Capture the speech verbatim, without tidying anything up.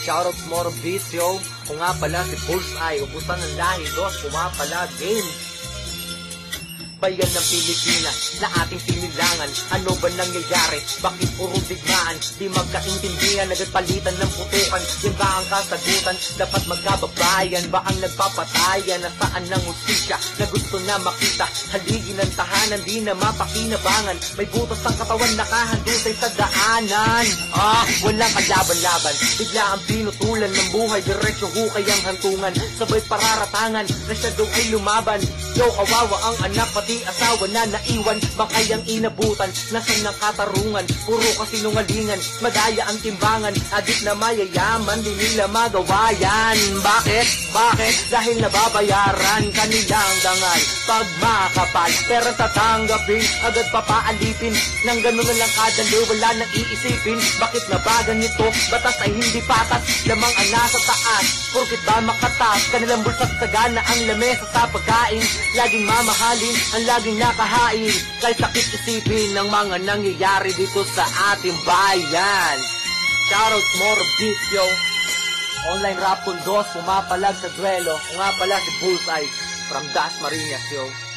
Shoutout more beats, yo. Kung nga pala si Bullseye, ubusan ng lahi, dos, pumapala, game. Bayan ng Pilipinas na ating sinilangan. Ano ba nangyayari? Bakit puro digmaan? Di magkaintindihan, nagpalitan ng putukan. Yan ba ang kasagutan? Dapat magkababayan. Ba ang nagpapatayan? Nasaan ng ustisya na gusto na makita? Haligi ng tahanan, di na mapakinabangan. May butas ang katawan, nakahandusay sa daanan. Ah, walang kalaban-laban. Bigla ang pinutulan ng buhay, diretsyo hukay ang hantungan. Sabay pararatangan na siya daw ay lumaban. Yo, kawawa ang anak, pati asawa na naiwan. Bakay ang inabutan, nasan ng katarungan? Puro kasinungalingan, madaya ang timbangan. Adik na mayayaman, di nila magawa yan. Bakit? Bakit? Dahil nababayaran kanilang dangal. Pag makapal, pero tatanggapin, agad papaalipin. Nang ganun na lang kadalo, wala nang iisipin. Bakit na ba ganito? Batas ay hindi patas, lamang ang nasa taas. Porkit ba makatas, kanilang bulsat sagana ang lamesa sa pagkain. Laging mamahalin, ang laging nakahain. Kahit sakit isipin ng mga nangyayari dito sa ating bayan. Shoutout more beats, yo. Online rap kung dos, pumapalag sa duelo. Kung nga pala si Bullseye from Das Marinas, yo.